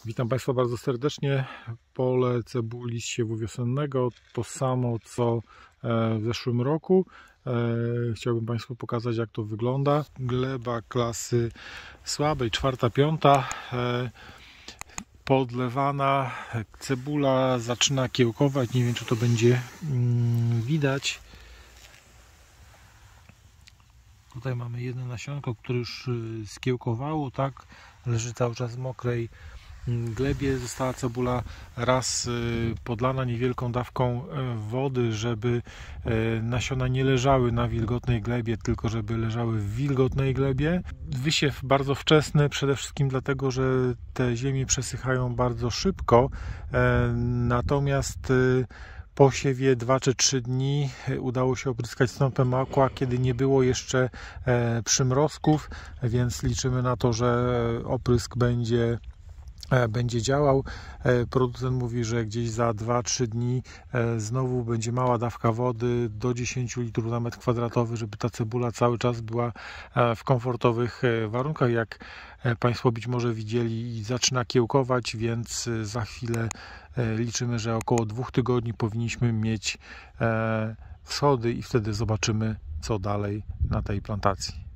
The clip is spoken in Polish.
Witam Państwa bardzo serdecznie. Pole cebuli z siewu wiosennego, to samo co w zeszłym roku. Chciałbym Państwu pokazać, jak to wygląda. Gleba klasy słabej, 4-5, podlewana. Cebula zaczyna kiełkować, nie wiem, czy to będzie widać. Tutaj mamy jedno nasionko, które już skiełkowało, tak? Leży cały czas w mokrej glebie. Została cebula raz podlana niewielką dawką wody, żeby nasiona nie leżały na wilgotnej glebie, tylko żeby leżały w wilgotnej glebie. Wysiew bardzo wczesny, przede wszystkim dlatego, że te ziemie przesychają bardzo szybko, natomiast po siewie 2 czy 3 dni udało się opryskać snopem aqua, kiedy nie było jeszcze przymrozków, więc liczymy na to, że oprysk będzie działał. Producent mówi, że gdzieś za 2-3 dni znowu będzie mała dawka wody, do 10 litrów na metr kwadratowy, żeby ta cebula cały czas była w komfortowych warunkach. Jak Państwo być może widzieli, zaczyna kiełkować, więc za chwilę liczymy, że około 2 tygodni powinniśmy mieć wschody i wtedy zobaczymy, co dalej na tej plantacji.